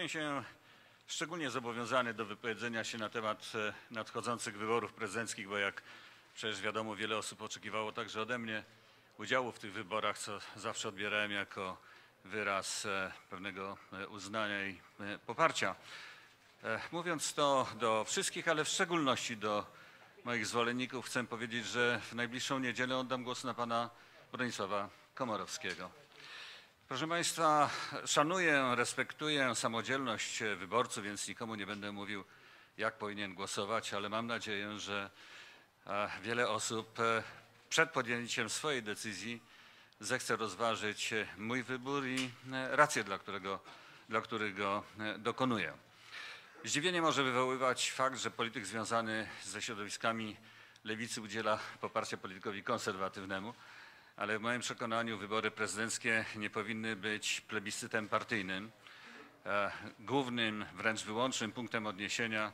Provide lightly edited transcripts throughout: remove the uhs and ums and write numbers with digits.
Czuję się szczególnie zobowiązany do wypowiedzenia się na temat nadchodzących wyborów prezydenckich, bo jak przecież wiadomo, wiele osób oczekiwało także ode mnie udziału w tych wyborach, co zawsze odbierałem jako wyraz pewnego uznania i poparcia. Mówiąc to do wszystkich, ale w szczególności do moich zwolenników, chcę powiedzieć, że w najbliższą niedzielę oddam głos na pana Bronisława Komorowskiego. Proszę państwa, szanuję, respektuję samodzielność wyborców, więc nikomu nie będę mówił, jak powinien głosować, ale mam nadzieję, że wiele osób przed podjęciem swojej decyzji zechce rozważyć mój wybór i rację, dla których go dokonuję. Zdziwienie może wywoływać fakt, że polityk związany ze środowiskami lewicy udziela poparcia politykowi konserwatywnemu, ale w moim przekonaniu wybory prezydenckie nie powinny być plebiscytem partyjnym. Głównym, wręcz wyłącznym punktem odniesienia,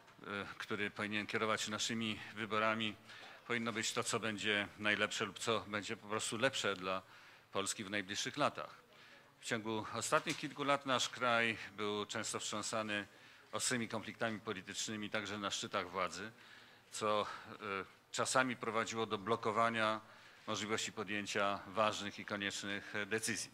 który powinien kierować naszymi wyborami, powinno być to, co będzie najlepsze lub co będzie po prostu lepsze dla Polski w najbliższych latach. W ciągu ostatnich kilku lat nasz kraj był często wstrząsany ostrymi konfliktami politycznymi, także na szczytach władzy, co czasami prowadziło do blokowania możliwości podjęcia ważnych i koniecznych decyzji.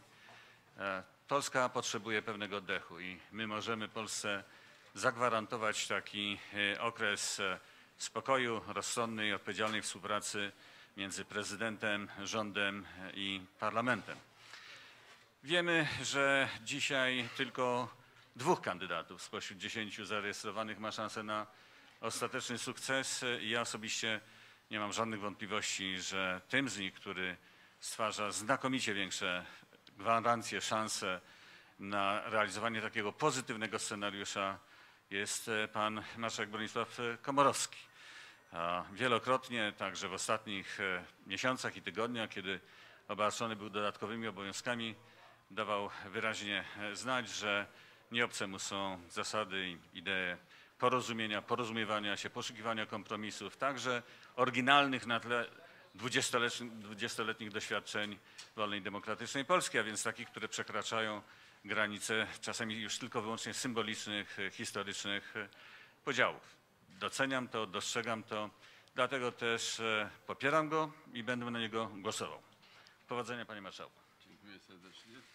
Polska potrzebuje pewnego oddechu i my możemy Polsce zagwarantować taki okres spokoju, rozsądnej i odpowiedzialnej współpracy między prezydentem, rządem i parlamentem. Wiemy, że dzisiaj tylko 2 kandydatów spośród 10 zarejestrowanych ma szansę na ostateczny sukces i ja osobiście nie mam żadnych wątpliwości, że tym z nich, który stwarza znakomicie większe gwarancje, szanse na realizowanie takiego pozytywnego scenariusza, jest pan marszałek Bronisław Komorowski. Wielokrotnie, także w ostatnich miesiącach i tygodniach, kiedy obarczony był dodatkowymi obowiązkami, dawał wyraźnie znać, że nieobce mu są zasady i idee porozumienia, porozumiewania się, poszukiwania kompromisów, także oryginalnych na tle 20-letnich doświadczeń wolnej, demokratycznej Polski, a więc takich, które przekraczają granice czasami już tylko wyłącznie symbolicznych, historycznych podziałów. Doceniam to, dostrzegam to, dlatego też popieram go i będę na niego głosował. Powodzenia, panie marszałku. Dziękuję serdecznie.